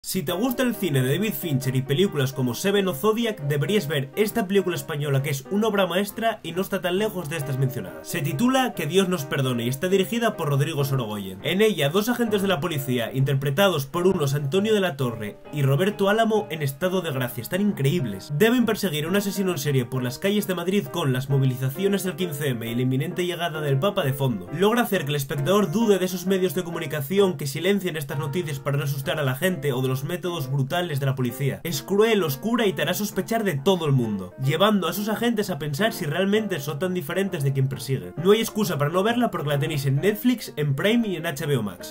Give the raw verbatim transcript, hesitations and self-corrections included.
Si te gusta el cine de David Fincher y películas como Seven o Zodiac, deberías ver esta película española que es una obra maestra y no está tan lejos de estas mencionadas. Se titula Que Dios nos perdone y está dirigida por Rodrigo Sorogoyen. En ella, dos agentes de la policía, interpretados por unos Antonio de la Torre y Roberto Álamo, en estado de gracia, están increíbles. Deben perseguir a un asesino en serie por las calles de Madrid con las movilizaciones del quince eme y la inminente llegada del Papa de fondo. Logra hacer que el espectador dude de esos medios de comunicación que silencian estas noticias para no asustar a la gente o de los métodos brutales de la policía. Es cruel, oscura y te hará sospechar de todo el mundo, llevando a esos agentes a pensar si realmente son tan diferentes de quien persigue. No hay excusa para no verla porque la tenéis en Netflix, en Prime y en H B O Max.